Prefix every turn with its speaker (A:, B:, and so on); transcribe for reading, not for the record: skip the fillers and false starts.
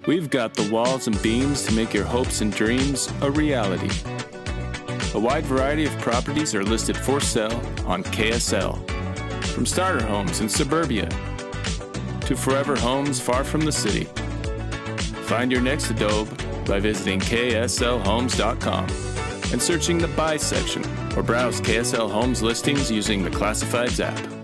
A: We've got the walls and beams to make your hopes and dreams a reality. A wide variety of properties are listed for sale on KSL. From starter homes in suburbia to forever homes far from the city. Find your next adobe by visiting kslhomes.com and searching the Buy section, or browse KSL Homes listings using the Classifieds app.